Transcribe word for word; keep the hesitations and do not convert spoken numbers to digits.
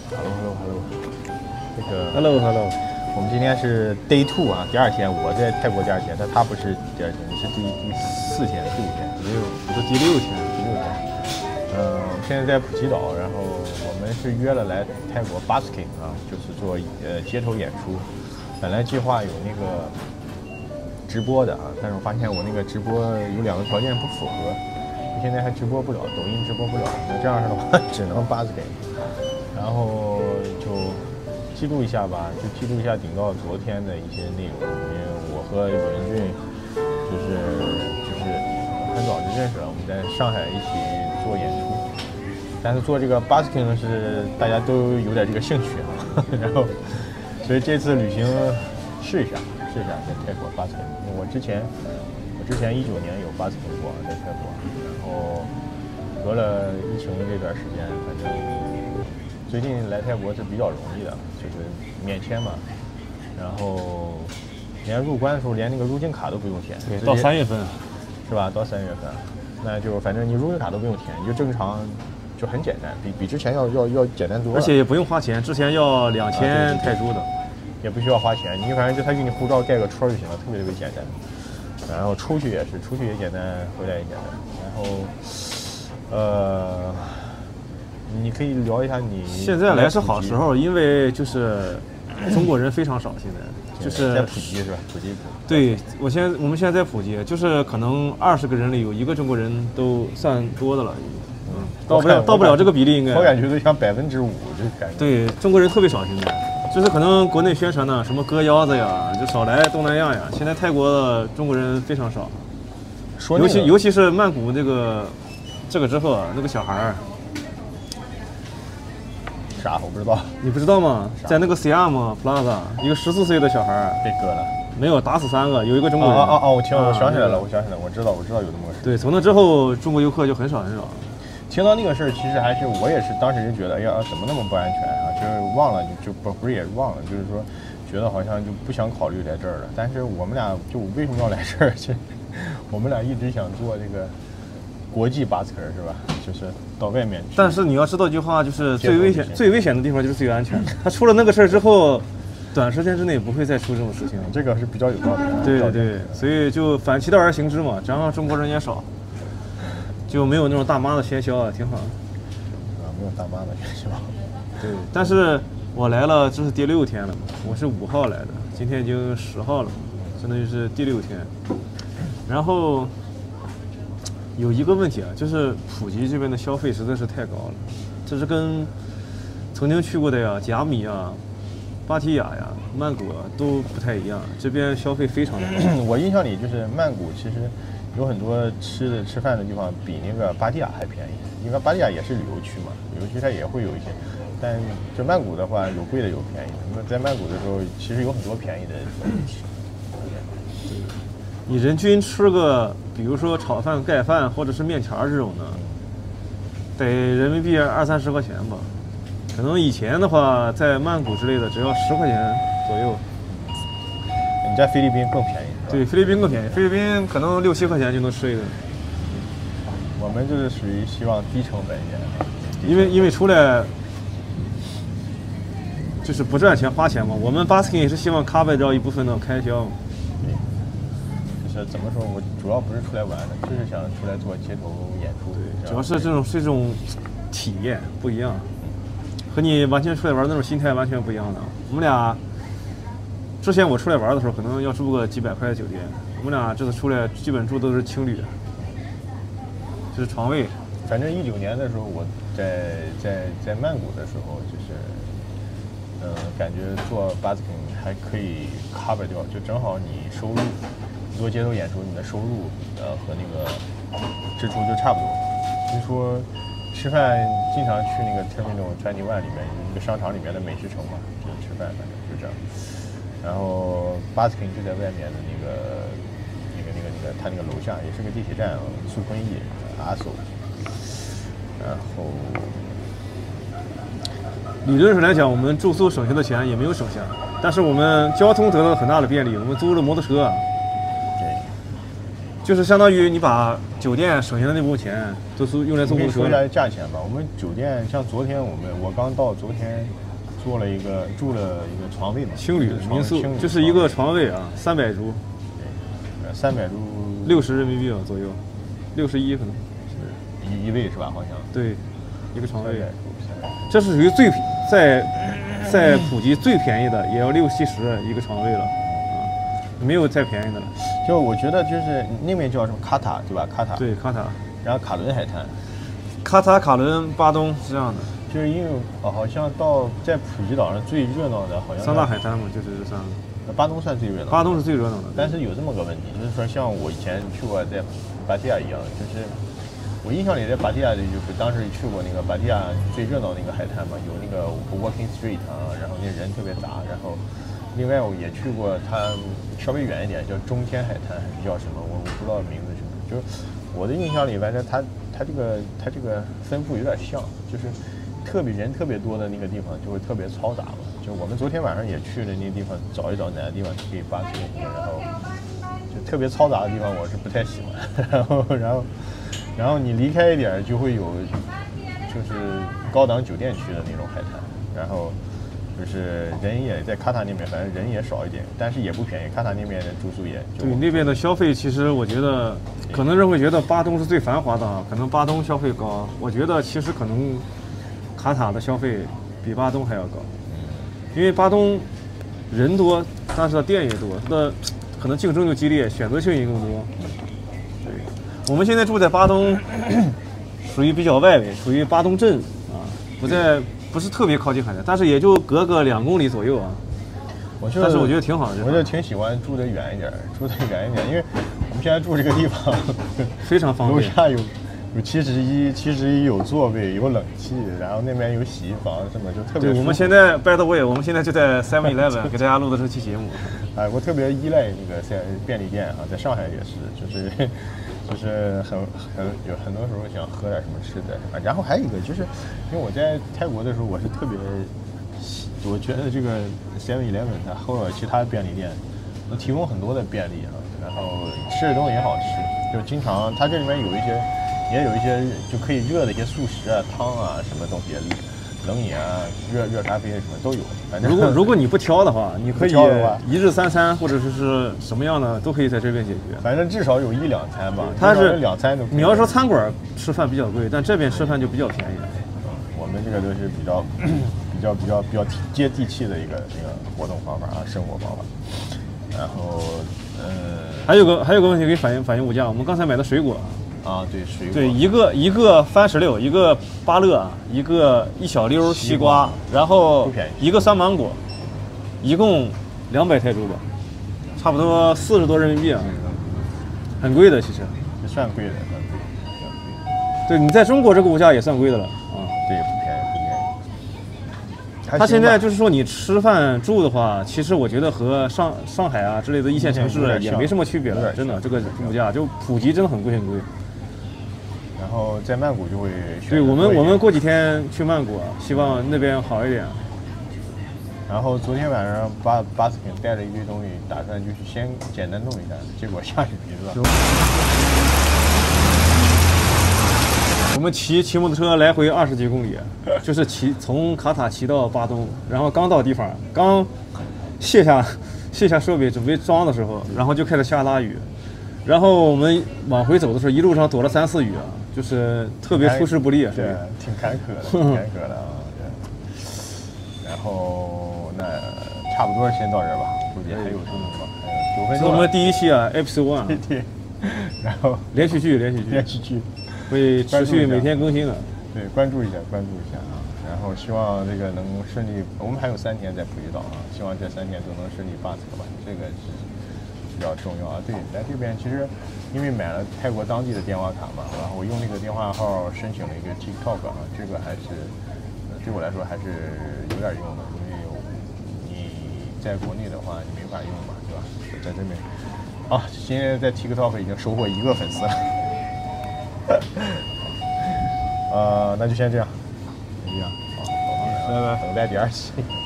Hello Hello Hello， 这个 Hello Hello， 我们今天是 Day Two 啊，第二天，我在泰国第二天，但他不是第二天，是第第四天、第五天、 没有，我是第六天， 第六天。呃，我们现在在普吉岛，然后我们是约了来泰国 busking 啊，就是做呃街头演出。本来计划有那个直播的啊，但是我发现我那个直播有两个条件不符合，现在还直播不了，抖音直播不了。那这样式的话，只能 busking。然后就记录一下吧，就记录一下顶到昨天的一些内容，因为我和李文俊就是就是很早就认识了，我们在上海一起做演出，但是做这个 busking 是大家都有点这个兴趣啊，然后所以这次旅行试一下试一下在泰国 busking， 因为我之前我之前一九年有 busking 过在泰国，然后隔了疫情这段时间，反正。最近来泰国是比较容易的，就是免签嘛，然后连入关的时候连那个入境卡都不用填， 对，到三月份是吧？到三月份，那就反正你入境卡都不用填，你就正常，就很简单，比比之前要要要简单多了。 而且也不用花钱，之前要两千泰铢的， 也不需要花钱，你反正就他给你护照盖个戳就行了，特别特别简单。然后出去也是，出去也简单，回来也简单。然后，呃。你可以聊一下你现在来是好时候，因为就是中国人非常少，现在就是在普吉是吧？普吉。 对，我现在我们现在在普吉，就是可能二十个人里有一个中国人都算多的了，嗯，到不了到不了这个比例应该。 我感觉都像百分之五这感觉。 对，中国人特别少现在，就是可能国内宣传呢，什么割腰子呀，就少来东南亚呀。现在泰国的中国人非常少， 说、那个、 尤其尤其是曼谷这个这个之后啊，那个小孩儿。 啥？我不知道。 你不知道吗？在那个 Siam Plaza， 一个十四岁的小孩被割了， 没有打死三个，有一个中国人。 哦哦哦，我听，我想起来了，我想起来，我知道，我知道有这么个事。 对，从那之后，中国游客就很少很少。 听到那个事儿，其实还是我也是当时就觉得，哎呀，怎么那么不安全啊？就是忘了，就不不是也是忘了，就是说，觉得好像就不想考虑来这儿了。但是我们俩就为什么要来这儿？就我们俩一直想做这个。国际巴斯克是吧？就是到外面去。 但是你要知道一句话，就是最危险、最危险的地方就是最安全。他出了那个事儿之后，短时间之内不会再出这种事情。 这个是比较有道理的。 对对对，所以就反其道而行之嘛，加上中国人也少，就没有那种大妈的喧嚣啊，挺好。 啊，没有大妈的喧嚣。 对，但是我来了，这是第六天了嘛，我是五号来的，今天已经十号了，相当于是第六天。然后。有一个问题啊，就是普吉这边的消费实在是太高了，这是跟曾经去过的呀，甲米啊、芭提雅呀、曼谷啊都不太一样，这边消费非常的高。 我印象里就是曼谷其实有很多吃的吃饭的地方比那个芭提雅还便宜，因为芭提雅也是旅游区嘛，旅游区它也会有一些，但这曼谷的话有贵的有便宜的。那在曼谷的时候，其实有很多便宜的东西吃。 你人均吃个，比如说炒饭、盖饭或者是面条这种的，得人民币二三十块钱吧。可能以前的话，在曼谷之类的，只要十块钱左右。 你在菲律宾更便宜？ 对，菲律宾更便宜，菲律宾可能六七块钱就能吃一顿。 我们就是属于希望低成本一点， 因为因为出来就是不赚钱花钱嘛。我们 busking 也是希望 cover 掉一部分的开销。 就是怎么说，我主要不是出来玩的，就是想出来做街头演出。 对，主要是这种这种体验不一样，和你完全出来玩那种心态完全不一样的。我们俩之前我出来玩的时候，可能要住个几百块的酒店，我们俩这次出来基本住都是青旅，就是床位。 反正一九年的时候，我在在在曼谷的时候，就是嗯、呃，感觉做 busking 还可以 cover 掉，就正好你收入。做街头演出，你的收入呃和那个支出就差不多。所以说吃饭经常去那个 Terminal twenty-one 里面一个商场里面的美食城嘛，就是吃饭，反正就这样。然后 busking 就在外面的那个那个那个那个，它那个楼下也是个地铁站，苏坤义阿索。然后理论上来讲，我们住宿省下的钱也没有省下，但是我们交通得到了很大的便利，我们租了摩托车。 就是相当于你把酒店省下的那部分钱都是用来坐公车说一下价钱吧。我们酒店像昨天我们我刚到，昨天做了一个住了一个床位嘛， 青旅民宿，就是一个床位啊，三百铢， 对，三百铢， 六十人民币左右，六十一可能是一一位是吧？好像对，一个床位，这是属于最在在普吉最便宜的，也要六七十一个床位了。没有再便宜的了， 就我觉得就是那边叫什么卡塔对吧？卡塔对卡塔， 然后卡伦海滩， 卡塔、卡伦、巴东是这样的， 就是因为哦，好像到在普吉岛上最热闹的好像三大海滩嘛，就是这三个。 巴东算最热闹， 巴东是最热闹的， 但是有这么个问题，就是说像我以前去过在芭提雅一样，就是我印象里在芭提雅的就是当时去过那个芭提雅最热闹那个海滩嘛，有那个 Walking Street 啊，然后那人特别杂，然后。另外我也去过，它稍微远一点，叫中天海滩还是叫什么，我我不知道名字是什么。就是我的印象里，反正它它这个它这个分布有点像，就是特别人特别多的那个地方就会特别嘈杂嘛。就我们昨天晚上也去了那个地方，找一找哪个地方可以 busking，然后就特别嘈杂的地方我是不太喜欢。然后然后然后你离开一点就会有就是高档酒店区的那种海滩，然后。就是人也在卡塔那边，反正人也少一点，但是也不便宜。卡塔那边的住宿也就对那边的消费，其实我觉得可能人会觉得巴东是最繁华的啊，可能巴东消费高。我觉得其实可能卡塔的消费比巴东还要高，因为巴东人多，但是它店也多，它的可能竞争就激烈，选择性也更多。对，我们现在住在巴东，属于比较外围，属于巴东镇啊，不在。不是特别靠近海滩，但是也就隔个两公里左右啊。 我就但是我觉得挺好的， 我就挺喜欢住得远一点，住得远一点，因为我们现在住这个地方非常方便。 楼下有有七十一，七十一有座位，有冷气，然后那边有洗衣房什么，就特别。 对，我们现在 by the way， 我们现在就在 seven eleven 给大家录的这期节目。 哎，我特别依赖那个在便利店啊，在上海也是，就是。就是很很有很多时候想喝点什么吃的，然后还有一个就是，因为我在泰国的时候，我是特别，我觉得这个 seven eleven 它或者其他便利店能提供很多的便利啊，然后吃的东西也好吃，就经常它这里面有一些，也有一些就可以热的一些速食啊、汤啊什么东西。冷饮啊，热热咖啡什么都有。反正如果如果你不挑的话，你可以一日三餐或者是是什么样的都可以在这边解决。 反正至少有一两餐吧。 它是两餐都。 你要说餐馆吃饭比较贵，但这边吃饭就比较便宜。 我们这个都是比较比较比较比较接地气的一个一个活动方法啊，生活方法。然后，呃， 还有个还有个问题可以反映反映物价。我们刚才买的水果。 啊，对，水果。 对，一个一个番石榴，一个芭乐，一个一小溜西瓜，然后一个酸芒果，一共两百泰铢吧，差不多四十多人民币啊，很贵的，其实。 算贵的，算贵的。 对，你在中国这个物价也算贵的了啊。 对，不便宜，不便宜。 他现在就是说，你吃饭住的话，其实我觉得和上上海啊之类的一线城市也没什么区别了，真的，这个物价就普及真的很贵很贵。 然后在曼谷就会对我们，我们过几天去曼谷，希望那边好一点。 然后昨天晚上巴巴斯肯带了一堆东西，打算就是先简单弄一下，结果下雨了。 我们骑骑摩托车来回二十几公里，就是骑从卡塔骑到巴东，然后刚到地方，刚卸下卸下设备准备装的时候，然后就开始下大雨。然后我们往回走的时候，一路上躲了三四雨啊，就是特别出师不利， 对，挺坎坷的，挺坎坷的啊。对。然后那差不多先到这儿吧，估计还有什么吧？还有九分钟。 这是我们第一期啊 ，episode one。 对。然后连续剧，连续剧， 连续剧， 会持续每天更新的。 对，关注一下，关注一下啊。然后希望这个能顺利，我们还有三天在普吉岛啊，希望这三天都能顺利巴斯克吧，这个是。比较重要啊！对，来这边其实因为买了泰国当地的电话卡嘛，然后我用那个电话号申请了一个 TikTok 啊，这个还是对我来说还是有点用的，因为你在国内的话你没法用嘛，对吧？在这边啊，今天在 TikTok 已经收获一个粉丝了，呃，那就先这样，先这样，好，拜拜，等待第二期。